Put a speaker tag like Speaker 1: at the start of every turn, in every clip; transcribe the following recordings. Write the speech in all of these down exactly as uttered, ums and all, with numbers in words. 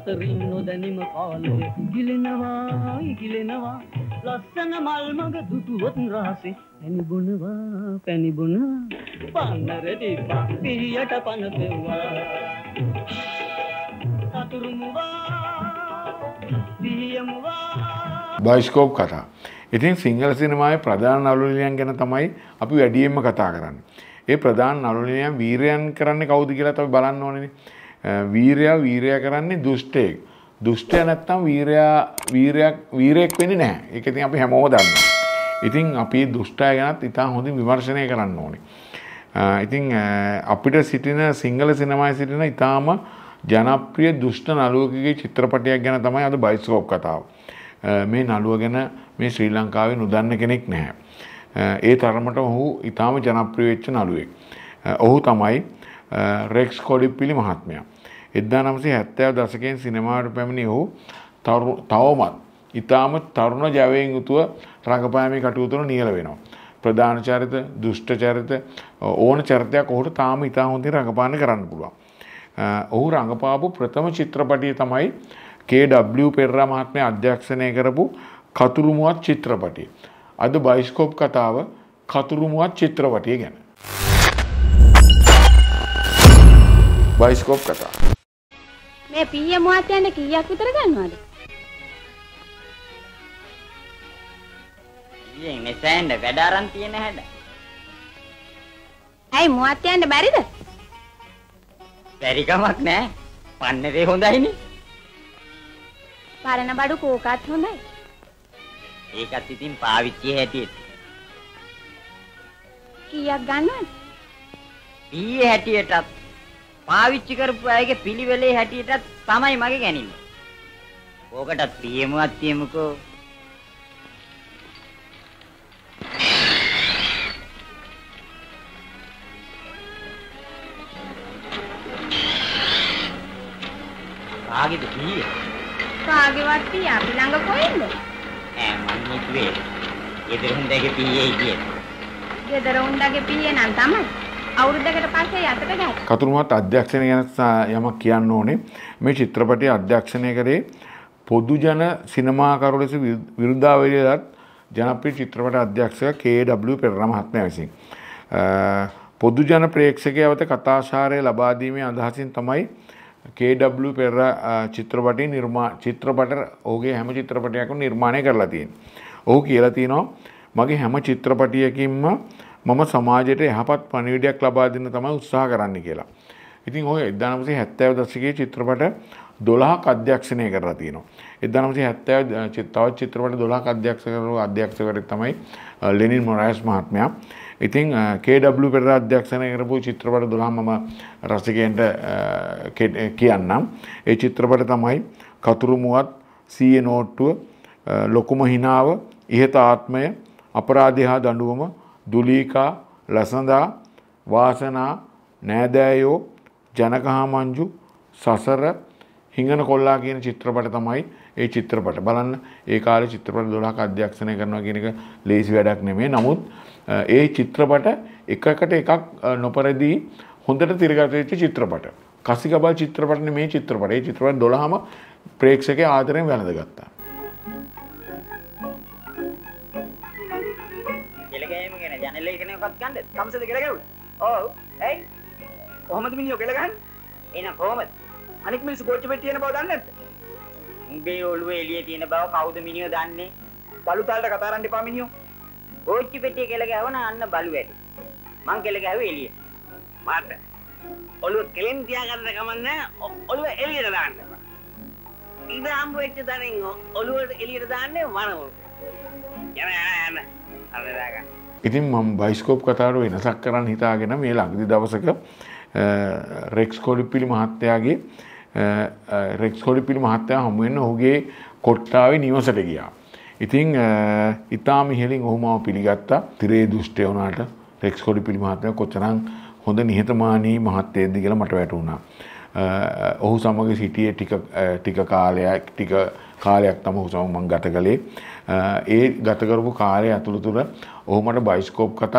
Speaker 1: අතරින් නොදැනීම කාලය ගිලෙනවා ගිලෙනවා ලස්සන මල් මඟ දුටුවොත් රහසේ පැණි බොනවා පැණි බොනවා පන්නර දීපා පිහියට පන පෙව්වා අතුරුමුවා පිහියමුවා
Speaker 2: බයිස්කෝප් කතා. ඉතින් සිංහල සිනමාවේ ප්‍රධාන නළු නිළියන් ගැන තමයි අපි වැඩියෙන්ම කතා කරන්නේ. ඒ ප්‍රධාන නළු නිළියන් වීරයන් කරන්නේ කවුද කියලා අපි බලන්න ඕනේනේ. වීරයා වීරයා කරන්නේ දුෂ්ටයෙක්. දුෂ්ටය නැත්තම් වීරයා වීරයක් වීරයෙක් වෙන්නේ නැහැ. ඒක ඉතින් අපි හැමෝම දන්නවා. ඉතින් අපි දුෂ්ටය ගැනත් ඉතාම හොඳින් විමර්ශනය කරන්න ඕනේ. ඉතින් අපිට සිටින සිංහල සිනමාවේ සිටින ඉතාම ජනප්‍රිය දුෂ්ට නළුවෙකුගේ චිත්‍රපටයක් ගැන තමයි අද බයිස්කෝප් කතාව. මේ නළුව ගැන මේ ශ්‍රී ලංකාවේ නොදන්න කෙනෙක් නැහැ. ඒ තරමට ඔහු ඉතාම ජනප්‍රිය වෙච්ච නළුවෙක්. ඔහු තමයි රෙක්ස් කොඩිප්පිලි මහත්මයා. එක්දාස් නවසිය හැත්තෑ දශකයෙන් සිනමාවට පැමිණි ඔහු තවමත් ඉතාම තරුණ ජවයෙන් යුතුව රංගපෑමේ කටයුතු වල නියැල වෙනවා. ප්‍රධාන චරිත, දුෂ්ට චරිත ඕන චරිතයක් ඔහුට තාම ඉතාම හොඳින් රංගපාන කරන්න පුළුවන්. ඔහු රංගපාපු ප්‍රථම චිත්‍රපටිය තමයි කේ ඩබ්ලිව් පෙරේරා මහත්මයා අධ්‍යක්ෂණය කරපු කතුරුමුවත් චිත්‍රපටිය. අද බයිස්කෝප් කතාව කතුරුමුවත් චිත්‍රපටිය ගැන. බයිස්කෝප් කතාව.
Speaker 3: මේ පීය මුවත් යන්නේ කීයක් විතර ගන්නවද?
Speaker 4: ඊයේ මෙසෙන්ද වැඩ අරන් තියෙන හැඩ.
Speaker 3: ඇයි මුවත් යන්න බැරිද?
Speaker 4: බැරි කමක් නෑ. පන්නරේ හොඳයිනේ.
Speaker 3: පරණ බඩු කෝකත් හොඳයි.
Speaker 4: ඒකත් ඉතින් පාවිච්චි හැටියට.
Speaker 3: කීයක් ගන්නවද?
Speaker 4: පීයේ හැටියටත් පාවිච්චි කරපු අයගේ පිළිවෙලේ හැටියටත් තමයි මගේ ගන්නේ. ඕකටත් පීයමුවත් තියමුකෝ. කාගේද පීය?
Speaker 3: කාගේවත් පීය අපි ළඟ කොහෙන්ද?
Speaker 4: ඈ මම හිතුවේ ගෙදර හොඳගේ පීයේ කියලා.
Speaker 3: ගෙදර හොඳගේ පීය නම් තමයි. අවුරුද්දකට පස්සේ යටට ගහයි.
Speaker 2: කතුරුමුවත් අධ්‍යක්ෂණය ගැන යමක් කියන්න ඕනේ. මේ චිත්‍රපටය අධ්‍යක්ෂණය කරේ පොදු ජන සිනමාකරු ලෙස විරුද්ධාවලියලත් ජනප්‍රිය චිත්‍රපට අධ්‍යක්ෂක කේ ඩබ්ලිව් පෙරේරා මහත්මයා විසින්. පොදු ජන ප්‍රේක්ෂකයා වෙත කතාශාරය ලබා දීමේ අදහසින් තමයි කේ ඩබ්ලිව් පෙරේරා චිත්‍රපටි නිර්මා චිත්‍රපට ඔහුගේ හැම චිත්‍රපටයක්ම නිර්මාණය කරලා තියෙනවා. ඔහු කියලා තියෙනවා මගේ හැම චිත්‍රපටයකින්ම මම සමාජයට යහපත් පණිවිඩයක් ලබා දෙන්න තමයි උත්සාහ කරන්න කියලා. ඉතින් ඔය එක්දාස් නවසිය හැත්තෑ දශකයේ චිත්‍රපට දොළහක් අධ්‍යක්ෂණය කරලා තියෙනවා. එක්දාස් නවසිය හැත්තෑ තවත් චිත්‍රපට දොළහක් අධ්‍යක්ෂකවරු අධ්‍යක්ෂකවරයෙක් තමයි ලෙනින් මොරායස් මහත්මයා. ඉතින් කේ ඩබ්ලිව් පෙරේරා අධ්‍යක්ෂණය කරපු චිත්‍රපට දොළහ මම රසිකයන්ට කියන්නම්. ඒ චිත්‍රපට තමයි කතුරුමුවත්, සීයේ නෝට්ටුව, ලොකුම හිනාව, ඉහත ආත්මය, අපරාධය හා දඬුවම, දුලීකා, ලසඳා, වාසනා, නෑදෑයෝ, ජනකහා මංජු, සසර, හිඟන කොල්ලා කියන චිත්‍රපට තමයි ඒ චිත්‍රපට. බලන්න ඒ කාලේ චිත්‍රපට දොළහක් අධ්‍යක්ෂණය කරනවා කියන එක ලේසි වැඩක් නෙමෙයි. නමුත් ඒ චිත්‍රපට එකකට එකක් නොපරදී හොඳට තිරගත වෙච්ච චිත්‍රපට. කසිකබල් චිත්‍රපට නෙමේ චිත්‍රපට. ඒ චිත්‍රපට දොළහම ප්‍රේක්ෂකයා ආදරයෙන් වැළඳගත්තා.
Speaker 4: ජනලේ කෙනෙක්වත් ගන්නද? කම්සද කියලා ගැවුවා. ඔව්. ඇයි? කොහමද මිනිහෝ කියලා ගහන්නේ? එන කොහමද? අනික මිනිස්සු කෝච්චි පෙට්ටිය තියෙන බව දන්නේ නැද්ද? උඹේ ඔළුවේ එළියේ තියෙන බව කවුද මිනිහෝ දන්නේ? බලුතාලට කතා කරන්න එපා මිනිහෝ. කෝච්චි පෙට්ටිය කියලා ගැහුවන අන්න බලු වැඩි. මං කියලා ගැහුවේ එළියේ. මාත් ඔළුව කෙලින් තියාගන්න කමන්නේ ඔළුව එළියට දාන්න එපා. ඉතින් හම්බ වෙච්ච දණෙන් ඔළුව එළියට දාන්නේ වනවල. යන යන අරදාගන්න.
Speaker 2: ඉතින් මම බයිස්කෝප් කතාවට වෙනසක් කරන්න හිතාගෙන මේ ළඟදි දවසක රෙක්ස් කොඩිප්පිලි මහත්තයාගේ රෙක්ස් කොඩිප්පිලි මහත්තයා හමු වෙන්න ඔහුගේ කොට්ටාවේ නිවසට ගියා. ඉතින් ඉතාම ඉහළින් ඔහු මාව පිළිගත්තා. තිරේ දුෂ්ටය වුණාට රෙක්ස් කොඩිප්පිලි මහත්තයා කොතරම් හොඳ නිහතමානී මහත්තයෙක්ද කියලා මට වැටහුණා. ඔහු සමග සිටියේ ටික ටික කාලයක් ටික කාලයක් තමයි ඔහු සමග මම ගත කළේ. ඒ ගත කරපු කාලය ඇතුළත ඔහු මට බයිස්කෝප් කතා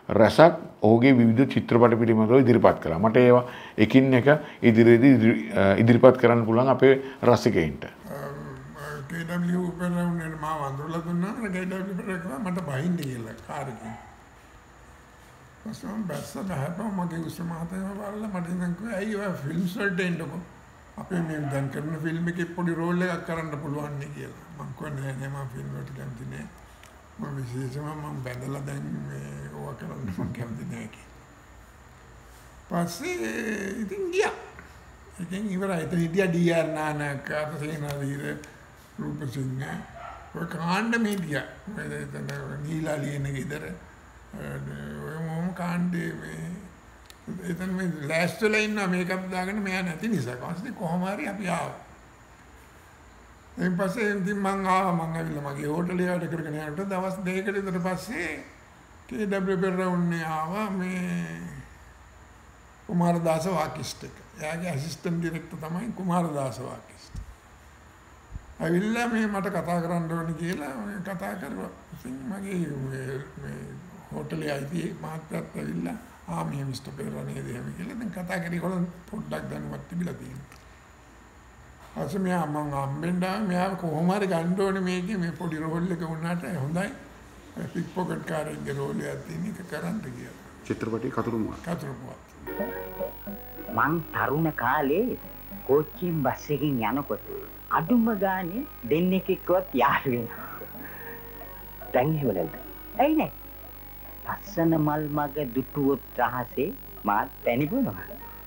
Speaker 2: රසක් ඔහුගේ විවිධ චිත්‍රපට පිළිබඳව ඉදිරිපත් කළා. මට ඒවා එකින් එක ඉදිරියේදී ඉදිරිපත් කරන්න පුළුවන් අපේ රසිකයින්ට.
Speaker 5: K W පෙරවුනේ මා වඳුරලා දුන්නා. K W පෙරේකවා මට බහින්න කියලා කාර් එකෙන්. පස්සම බැස්ස බහපම මගේ උස්ස මහතේම බලලා මට ඉතින් කිව්වා ඇයි ඔය ෆිල්ම්ස් වලට එන්නකො. අපේ මේ දැන් කරන ෆිල්ම් එකේ පොඩි රෝල් එකක් කරන්න පුළුවන් නේ කියලා. මම කිව්වා නෑ නෑ මම ෆිල්ම් වලට කැමති නෑ. මම විශේෂයෙන්ම මම බැඳලා දැන් මේ ඕවා කරන්න මම කැමති නෑ කියලා. පස්සේ ඉතින් ගියා. ඉතින් ඉවරයි. ඉතින් හිටියා ඩී ආර් නානක අතසේනාදීර රූපසිංහ ඔය කාණ්ඩ මීඩියා එතන නීලා ලියන ගෙදර ඔය මොම කාණ්ඩේ මේ එතන මේ ලෑස්තිලා ඉන්නවා මේකක් දාගෙන මෙයා නැති නිසා කොහොමද කොහොම හරි අපි ආවා. එයින් පස්සේ ඉතින් මං ආවා මං ඇවිල්ලා මගේ හෝටලේ වැඩ කරගෙන යනකොට දවස් දෙකකට විතර පස්සේ K W පෙරවුන්නේ ආවා මේ කුමාරදාස වාකිෂ්ඨ එක. එයාගේ ඇසිස්ටන්ට් ඩිරෙක්ටර් තමයි කුමාරදාස වාකිෂ්ඨ. ඇවිල්ලා මේ මට කතා කරන්න ඕනේ කියලා කතා කරුවා. ඉතින් මගේ මේ හෝටලේ ආයිති මාත්‍යත් ඇවිල්ලා ආ මේ මිස්ටර් පෙරේරා නේද එහෙම කියලා දැන් කතා කරේ කොහොමද පොඩ්ඩක් දැනුවත් තිබිලා තියෙනවා. අස මෙයා මම හම්බෙන්ඩා මෙයා කොහොම හරි ගන්න ඕනේ මේකේ මේ පොඩි රෝල් එක වුණාට හොඳයි. පික් පොකට් කාරෙන්ගේ රෝල් එකක් තියෙන එක කරන්න කියලා.
Speaker 2: චිත්‍රපටි කතුරුමුව.
Speaker 5: කතුරුමුව.
Speaker 4: මං තරුණ කාලේ කෝච්චියෙන් බස් එකකින් යනකොට අඩුම ගානේ දෙන්නෙක්වත් යාළු වෙනවා. දැන් එහෙම නැද්ද? ඇයි නෑ? ලස්සන මල් මග දුටුවොත් රහසේ මාත් පැණි බොනවා.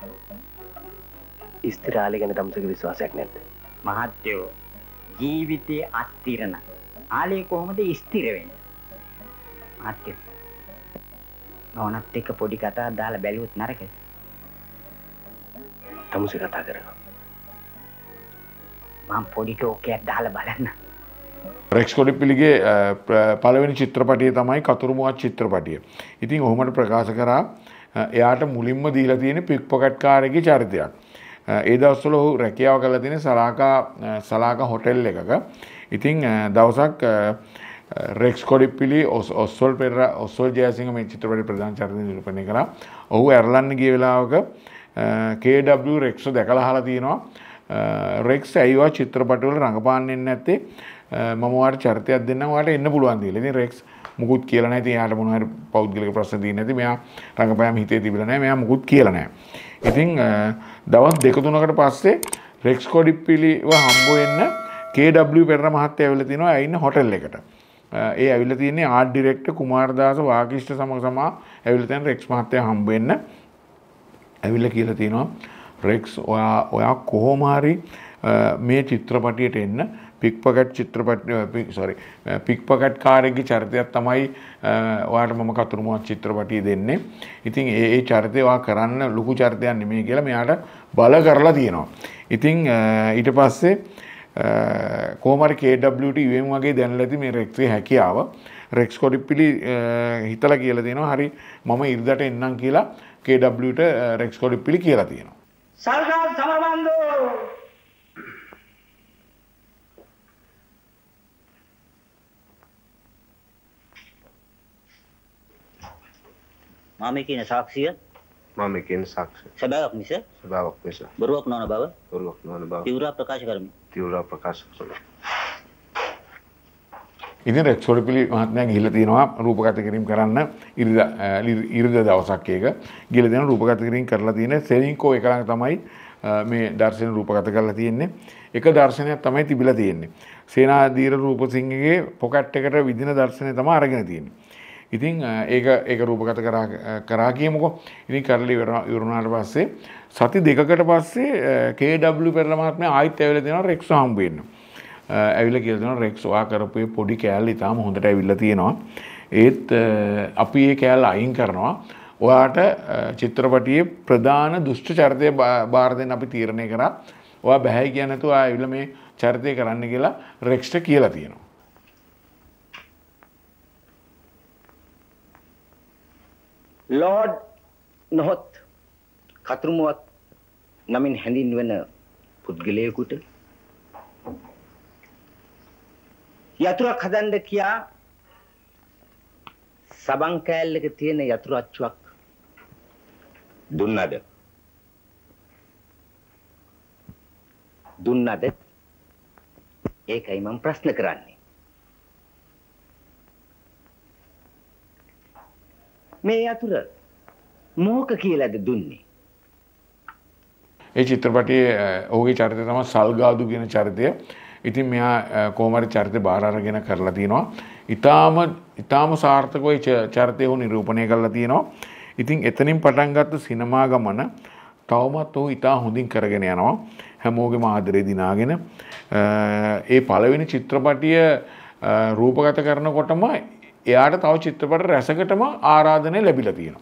Speaker 6: ස්ථිරාලේ ගැන තමසගේ විශ්වාසයක් නැද්ද?
Speaker 4: මහත්තයෝ ජීවිතයේ අස්තිරන. ආලේ කොහොමද ස්ථිර වෙන්නේ? මහත්තයෝ නෝනත් එක්ක පොඩි කතාවක් දාලා බැලුවොත් නරකද?
Speaker 6: තමසේ කතා කරනවා.
Speaker 4: මම පොඩි ටෝකයක් දාලා බලන්න.
Speaker 2: රෙක්ස් කොඩිපිලිගේ පළවෙනි චිත්‍රපටිය තමයි කතුරුමුවත් චිත්‍රපටිය. ඉතින් ඔහොමට ප්‍රකාශ කරා එයාට මුලින්ම දීලා තියෙන පික් පොකට් කාරයෙක්ගේ චරිතයක්. ඒ දවස්වල ඔහු රැකියාව කරලා තියෙන සලාකා සලාකා හොටෙල් එකක. ඉතින් දවසක් රෙක්ස් කොඩිපිලි ඔස්වල් පෙරේරා ඔස්වල් ජයසිංහ මේ චිත්‍රපටයේ ප්‍රධාන චරිතය නිරූපණය කරා. ඔහු ඇර්ලන්ඩ් ගිය වෙලාවක K W රෙක්ස් දැකලා අහලා තියෙනවා රෙක්ස් ඇයිවා චිත්‍රපටවල රඟපාන්නේ නැත්තේ මම ඔයාලට චරිතයක් දෙන්නම් ඔයාලට එන්න පුළුවන් කියලා. ඉතින් රෙක්ස් මුකුත් කියලා නැහැ. ඉතින් එයාට මොනවා හරි පෞද්ගලික ප්‍රශ්න තියෙන්නේ නැති. මෙයා රඟපෑම හිතේ තිබිලා නැහැ. මෙයා මුකුත් කියලා නැහැ. ඉතින් දවස් දෙක තුනකට පස්සේ රෙක්ස් කොඩිපිලිව හම්බ වෙන්න K W පෙරේරා මහත්තයා ඇවිල්ලා තිනවා. එයා ඉන්න හොටෙල් එකට. ඒ ඇවිල්ලා තියෙන්නේ ආර්ට් ඩිරෙක්ටර් කුමාරදාස වාකිෂ්ඨ සමග සමා ඇවිල්ලා තියෙන රෙක්ස් මහත්තයා හම්බ වෙන්න. ඇවිල්ලා කියලා තියෙනවා රෙක්ස් ඔයා ඔයා කොහොම හරි මේ චිත්‍රපටියට එන්න පික් පොකට් චිත්‍රපටි සෝරි පික් පොකට් කාරයෙක්ගේ චරිතයක් තමයි ඔයාට මම කතුරුමුවත් චිත්‍රපටිය දෙන්නේ. ඉතින් ඒ ඒ චරිතය ඔයා කරන්න ලොකු චරිතයක් නෙමෙයි කියලා මෙයාට බල කරලා තියෙනවා. ඉතින් ඊට පස්සේ කොහොම හරි K W ට U M වගේ දැනලා ඇති මේ රෙක්ස්ගේ හැකියාව රෙක්ස් කොඩිපිලි හිතලා කියලා තියෙනවා හරි මම ඉරිදට එන්නම් කියලා K W ට රෙක්ස් කොඩිපිලි කියලා තියෙනවා.
Speaker 4: සල්ගල් සමරබන්දෝ මම කියන සාක්ෂිය
Speaker 6: මම කියන සාක්ෂිය
Speaker 4: සබාවක් මිස
Speaker 6: සබාවක් මිස
Speaker 4: බොරුවක් නොවන බව
Speaker 6: බොරුවක් නොවන බව
Speaker 4: තීව්‍ර ප්‍රකාශ කරමි.
Speaker 6: තීව්‍ර ප්‍රකාශ කරමි.
Speaker 2: ඉතින් රෙක්ස් කොඩිපිලි මහත්මයා ගිහිල්ලා තියෙනවා රූපගත කිරීම කරන්න ඉරිදා ඉරිදා දවසක් එක ගිහිල්ලා දෙන රූපගත කිරීම කරලා තියෙන සෙලින්කෝ එක ළඟ තමයි මේ දර්ශන රූපගත කරලා තියෙන්නේ. එක දර්ශනයක් තමයි තිබිලා තියෙන්නේ. සේනාධීර රූපසිංහගේ පොකට් එකට විදින දර්ශනය තමයි අරගෙන තියෙන්නේ. ඉතින් ඒක ඒක රූපගත කරා කරා කියමුකෝ. ඉතින් කරලි ඉවරුණාට පස්සේ සති දෙකකට පස්සේ K W පෙරේරා මහත්මයා ආයිත් ඇවිල්ලා තියෙනවා රෙක්ස් හම්බ වෙන්න. ඇවිල්ලා කියලා දෙනවා රෙක්ස් ඔයා කරපු මේ පොඩි කෑල්ල ඉතාලම හොඳට ඇවිල්ලා තියෙනවා. ඒත් අපි මේ කෑල්ල අයින් කරනවා. ඔයාට චිත්‍රපටියේ ප්‍රධාන දුෂ්ට චරිතය බාර දෙන්න අපි තීරණය කරා. ඔයා බැහැ කියන්නේ නැතුව ආ ඇවිල්ලා මේ චරිතය කරන්න කියලා රෙක්ස්ට කියලා තියෙනවා.
Speaker 4: ලෝඩ් නොහොත් කතුරුමුවත් නමින් හැඳින්වෙන පුද්ගලයෙකුට යතුරක් හදන්න කියා
Speaker 7: සබන් කෑල්ලක තියෙන යතුරු අච්චුවක් දුන්නද? දුන්නද? ඒකයි මම ප්‍රශ්න කරන්නේ. මේ යතුර මොකක් කියලාද දුන්නේ?
Speaker 2: ඒ චිත්‍රපටයේ ඔහුගේ චරිතය තමයි සල්ගාදු කියන චරිතය. ඉතින් මෙයා කොහොමරි චරිතය බාර අරගෙන කරලා තිනවා. ඊටාම ඊටාම සාර්ථකව ඒ චරිතය ඔහු නිරූපණය කරලා තිනවා. ඉතින් එතනින් පටන් ගත්ත සිනමා ගමන තවමත් ඔහු ඊටා හොඳින් කරගෙන යනවා. හැමෝගෙම ආදරේ දිනාගෙන ඒ පළවෙනි චිත්‍රපටිය රූපගත කරනකොටම එයාට තව චිත්‍රපට රැසකටම ආරාධනය ලැබිලා තියෙනවා.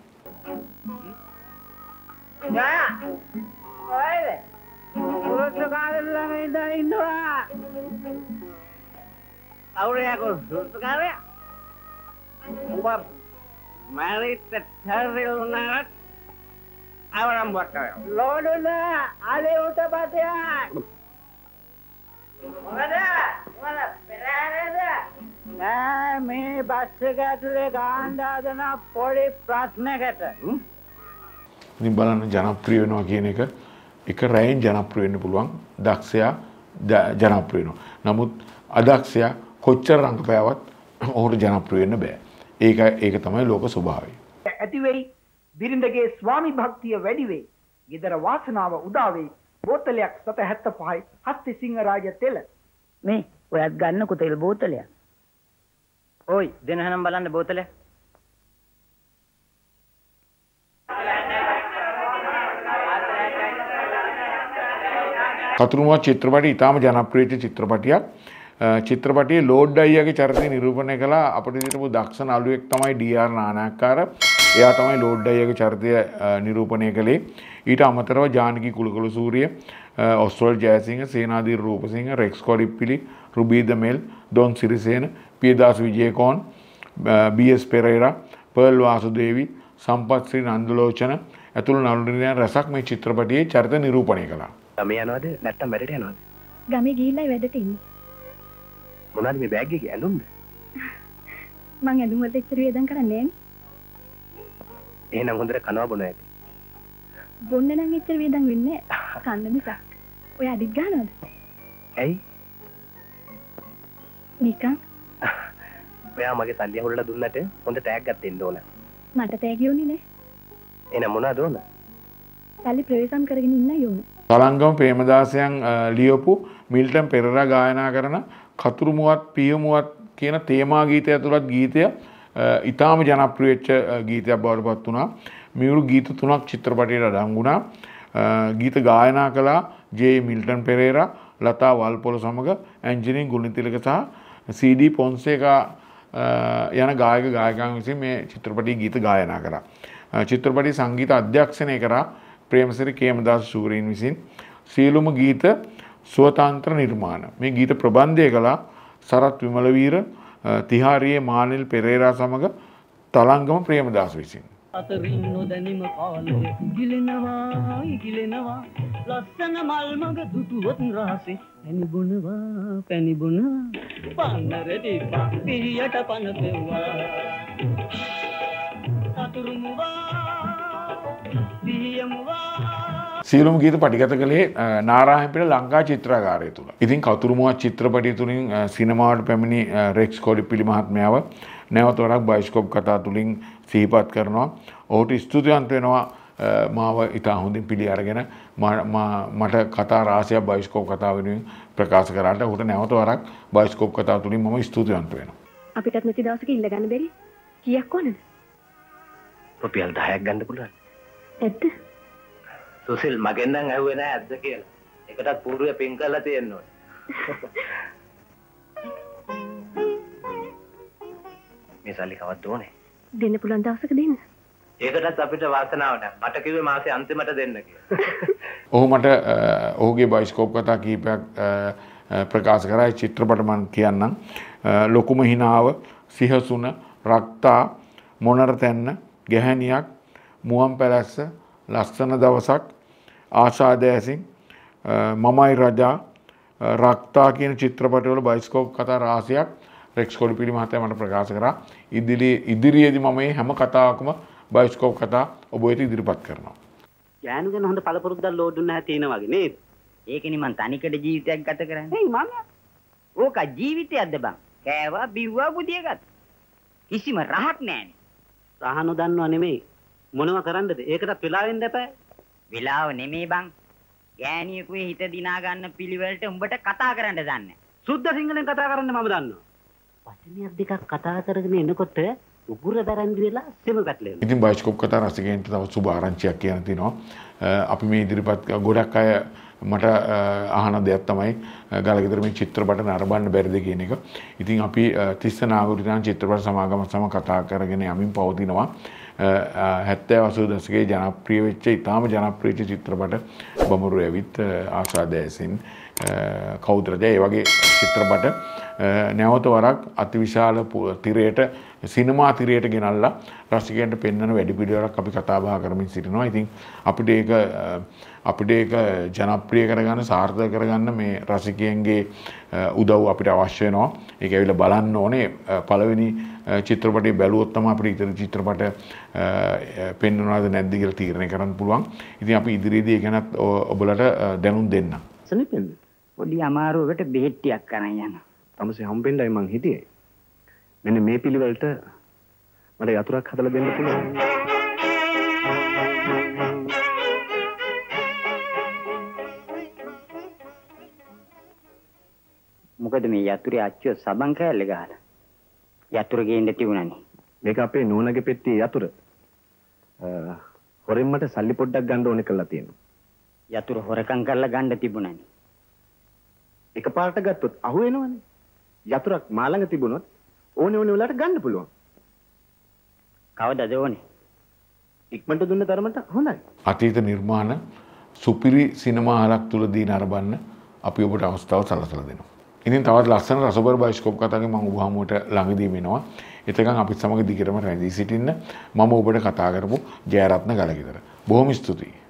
Speaker 4: Aureko susukarya. Ubab mari tercari lunarat. Awam buat kaya. Loduna, ale utapatya. Mana? Mana? Berada. Nah, me basga tule ganda dana poli prasna kata.
Speaker 2: ඉතින් බලන්න ජනප්‍රිය වෙනවා කියන එක එක රැයෙන් ජනප්‍රිය වෙන්න පුළුවන්. දක්ෂයා ජනප්‍රිය වෙනවා. නමුත් අදක්ෂයා කොච්චර රංගපෑවත් ඔහුට ජනප්‍රිය වෙන්න බෑ. ඒක ඒක තමයි ලෝක ස්වභාවය.
Speaker 8: ඇති වෙයි බිරිඳගේ ස්වාමි භක්තිය වැඩි වෙයි. ගෙදර වාසනාව උදා වෙයි. බෝතලයක් සත හැත්තෑ පහයි හස්ති සිංහරාජ තෙල.
Speaker 4: මේ ඔයත් ගන්නකො තෙල් බෝතලයක්. ඔයි දෙනහනම් බලන්න බෝතලයක්.
Speaker 2: කතුරුමුව චිත්‍රපටය ඉතාම ජනප්‍රිය චිත්‍රපටියක්. චිත්‍රපටයේ ලෝඩ් අයියාගේ චරිතය නිරූපණය කළ අපිට හිටපු දක්ෂ නළුවෙක් තමයි ඩී ආර් නානායක්කාර. එයා තමයි ලෝඩ් අයියාගේ චරිතය නිරූපණය කළේ. ඊට අමතරව Janaki Kulakulasuriya, Oswald Jayasinghe, Senadheera Rupasinghe, Rex Kodippili, Ruby Damel, Don Sirisena, Piyadasa Wijekoon, B S Perera, Pearl Vasudevi, Sampath Sri නන්දලෝචන ඇතුළු නළුනිරියන් රැසක් මේ චිත්‍රපටයේ චරිත නිරූපණය කළා.
Speaker 6: ගමේ යනවද නැත්නම් වැඩට යනවද?
Speaker 3: ගමේ ගිහිල්ලා වැඩට ඉන්නේ.
Speaker 6: මොනවද මේ බෑග් එකේ ඇඳුම්ද?
Speaker 3: මං ඇඳුම් වලට ඉච්චර වියදම් කරන්නේ නෑනේ.
Speaker 6: එහෙනම් හොඳට කනවා බොනවා ඇති.
Speaker 3: බොන්න නම් ඉච්චර වියදම් වෙන්නේ නෑ. කන්න නිසා. ඔය අඩිත් ගන්නවද?
Speaker 6: ඇයි?
Speaker 3: නිකන්.
Speaker 6: ඔයා මගේ සල්ලි අහුලලා දුන්නට හොඳ ටැග් එකක් දෙන්න ඕන.
Speaker 3: මට තෑගි ඕනේ නෑ.
Speaker 6: එහෙනම් මොනවද ඕන?
Speaker 3: සල්ලි ප්‍රවේශම් කරගෙන ඉන්නයි ඕනේ.
Speaker 2: තලංගම ප්‍රේමදාසයන් ලියපු මිල්ටන් පෙරේරා ගායනා කරන කතුරුමුවත් පියමුවත් කියන තේමා ගීතය ඇතුළත් ගීතය ඉතාම ජනප්‍රිය වෙච්ච ගීතයක් බවට පත් වුණා. මියුරු ගීත තුනක් චිත්‍රපටයට අඩංගු වුණා. ගීත ගායනා කළා ජේ මිල්ටන් පෙරේරා, ලතා වල්පොල සමග ඇන්ජලින් ගුණතිලක සහ සී ඩී පොන්සේකා යන ගායක ගායකයන් විසින් මේ චිත්‍රපටයේ ගීත ගායනා කරා. චිත්‍රපටයේ සංගීත අධ්‍යක්ෂණය කරා ප්‍රේමසිරි කේමදාස ශූරීන් විසින්. සියලුම ගීත ස්වතන්ත්‍ර නිර්මාණ. මේ ගීත ප්‍රබන්ධය කළා සරත් විමලවීර, තිහාරියේ මානිල් පෙරේරා සමග තලංගම ප්‍රේමදාස විසින්.
Speaker 1: අතරින් නොදැනීම කාලේ ගිලෙනවා ගිලෙනවා ලස්සන මල් මග දුටුවොත් රහසේ පැණි බොනවා පැණි බොනවා පන්නර දීපා පිරියට පන පෙව්වා අතුරුමුවා දියමුවා.
Speaker 2: සියලුම ගීත පටිගත කළේ නාරායන්පිට ලංකා චිත්‍රාගාරය තුල. ඉතින් කතුරුමුවත් චිත්‍රපටය තුලින් සිනමාවට පැමිණි රෙක්ස් කොඩිප්පිලි මහත්මයාව නැවත වරක් බයිස්කෝප් කතා තුලින් සිහිපත් කරනවා. ඔහුට ස්තුතිවන්ත වෙනවා මාව ඉතා හොඳින් පිළි අරගෙන මට කතා රාශියක් බයිස්කෝප් කතා වෙනුවෙන් ප්‍රකාශ කරාට ඔහුට නැවත වරක් බයිස්කෝප් කතා තුලින් මම ස්තුතිවන්ත වෙනවා.
Speaker 3: අපිටත් නැති දවසක ඉල්ල ගන්න බැරි. කීයක් ඕනද?
Speaker 6: රුපියල් දහයක් ගන්න පුළුවන්.
Speaker 3: ඇත්ත?
Speaker 6: සුසිල් මගෙන් නම් ඇහුවේ නෑ ඇද්ද කියලා. ඒකටත් පූර්වය පින් කරලා තියෙන්න ඕනේ. මේ සල්ලි කවද්ද ඕනේ?
Speaker 3: දෙන්න පුළුවන් දවසක දෙන්න.
Speaker 6: ඒකටත් අපිට වාසනාව නැහැ. මට කිව්වේ මාසේ අන්තිමට දෙන්න කියලා.
Speaker 2: ඔහු මට ඔහුගේ බයිස්කෝප් කතා කීපයක් ප්‍රකාශ කරා. ඒ චිත්‍රපට මම කියන්නම්. ලොකුම හිනාව, සිහසුන, රක්තා, මොනර තැන්න, ගැහණියක්, මුවන් පැලැස්ස, ලස්සන දවසක්, ආශාදෑසින්, මමයි රජා, රක්තා කියන චිත්‍රපටවල බයිස්කෝප් කතා රාශියක් රෙක්ස් කොඩිපිලි මහත්තයා මට ප්‍රකාශ කරා ඉදිරි ඉදිරියේදී මම මේ හැම කතාවකම බයිස්කෝප් කතා ඔබ වෙත ඉදිරිපත් කරනවා.
Speaker 1: ගෑනු ගැන හොඳ පළපුරුද්දක් ලෝඩුන්න නැහැ තියෙන වගේ නේද?
Speaker 4: ඒකනේ මං තනිකඩ ජීවිතයක් ගත කරන්නේ.
Speaker 1: එයි මම
Speaker 4: ඕක ජීවිතයක්ද බං? කෑවා බිව්වා බුදිය ගත්තා. කිසිම රහක් නැහැනේ.
Speaker 1: රහ නොදන්නව නෙමෙයි. මොනව කරන්නද? ඒකටත් වෙලා වෙන්න එපා.
Speaker 4: වෙලාව නෙමේ බං. ගෑණියෙකුගේ හිත දිනා ගන්න පිළිවෙලට උඹට කතා කරන්න දන්නේ.
Speaker 1: සුද්ධ සිංහලෙන් කතා කරන්න මම දන්නවා. වචනයක් දෙකක් කතා කරගෙන එනකොට උගුර දරන්දි වෙලා සෙම පැටලෙනවා.
Speaker 2: ඉතින් බයිස්කෝප් කතා රසිකයන්ට තව සුබ ආරංචියක් කියන්න තියෙනවා. අපි මේ ඉදිරිපත් ගොඩක් අය මට අහන දෙයක් තමයි ගලගෙදර මේ චිත්‍රපට නරඹන්න බැරිද කියන එක. ඉතින් අපි තිස්ස නාගරිකයන් චිත්‍රපට සමාගම සම කතා කරගෙන යමින් පවතිනවා. හැත්තෑ අසූ දශකයේ ජනප්‍රිය වෙච්ච ඉතාම ජනප්‍රිය චිත්‍රපට බමුරු ඇවිත් ආසාදෑසින් කෞද්‍රජය ඒ වගේ චිත්‍රපට නැවත වරක් අතිවිශාල තිරයට සිනමා තිරයට ගෙනල්ලා රසිකයන්ට පෙන්වන වැඩි පිළිවෙලක් අපි කතා බහ කරමින් සිටිනවා. ඉතින් අපිට ඒක අපිට ඒක ජනප්‍රිය කරගන්න සාර්ථක කරගන්න මේ රසිකයන්ගේ උදව් අපිට අවශ්‍ය වෙනවා. ඒක ඇවිල්ලා බලන්න ඕනේ. පළවෙනි චිත්‍රපටය බැලුවොත් තමයි අපිට ඉතින් චිත්‍රපට පෙන්වනවද නැද්ද කියලා තීරණය කරන්න පුළුවන්. ඉතින් අපි ඉදිරියේදී ඒ ගැනත් ඔබලට දැනුම් දෙන්න.
Speaker 1: සනිපෙන්ද?
Speaker 4: පොඩි අමාරුවකට බෙහෙත් ටිකක් කරන් යනවා.
Speaker 9: තමසේ හම්බෙන්නයි මං හිටියේ. මෙන්න මේ පිළිවෙලට මට යතුරක් හදලා දෙන්න පුළුවන්.
Speaker 4: මොකද මේ යතුරේ අච්චුව සබන් කෑල්ල ගහලා. යතුර ගේන්න තිබුණානේ.
Speaker 9: මේක අපේ නෝනගේ පෙට්ටියේ යතුර. හොරෙන් මට සල්ලි පොඩ්ඩක් ගන්න ඕනේ කරලා තියෙනවා.
Speaker 4: යතුර හොරකම් කරලා ගන්න තිබුණානේ.
Speaker 9: එකපාරට ගත්තොත් අහු වෙනවනේ. යතුරක් මා ළඟ තිබුණොත් ඕනේ ඕනේ වෙලාවට ගන්න පුළුවන්.
Speaker 4: කවදද ඕනේ?
Speaker 9: ඉක්මනට දුන්න තරමට හොඳයි.
Speaker 2: අතීත නිර්මාණ සුපිරි සිනමා හලක් තුලදී නරඹන්න අපි ඔබට අවස්ථාව සලසලා දෙනවා. ඉතින් තවත් ලස්සන රසබර බයිස්කෝප් කතාවකින් මම ඔබ හමුවට ළඟදී වෙනවා. එතකන් අපිත් සමග දිගටම රැඳී සිටින්න. මම ඔබට කතා කරපු ජයරත්න ගලගෙදර. බොහොම ස්තුතියි.